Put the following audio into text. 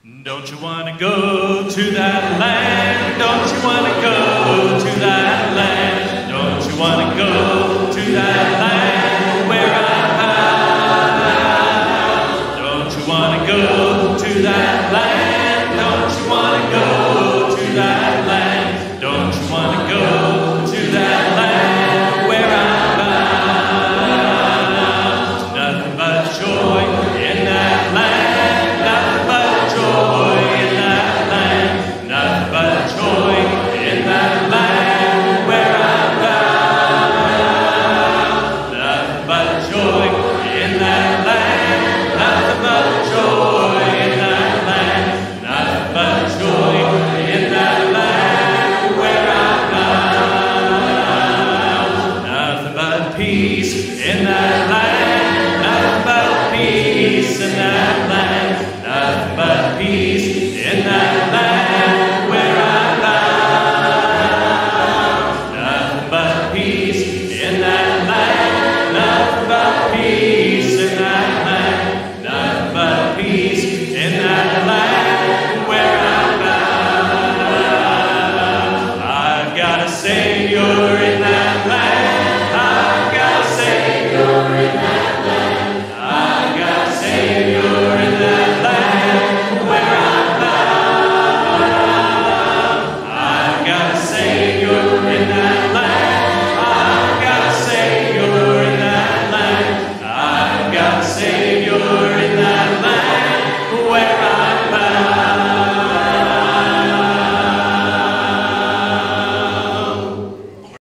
Don't you want to go to that land? Don't you want to go to that land? Don't you want to go to that land where I'm bound? Don't you want to go to that land? Don't you want to go to that land? Don't you want to go to that land where I'm bound? Nothing but joy in that land. Nothing but joy in that land. Nothing but joy in that land where I'm bound. Nothing but joy in that land. Nothing but joy in that land. Nothing but joy in that land where I'm bound. Nothing but peace in that land. Nothing but peace in that land. Nothing but peace